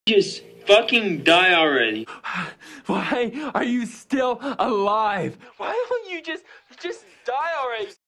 Just fucking die already. Why are you still alive? Why don't you just die already?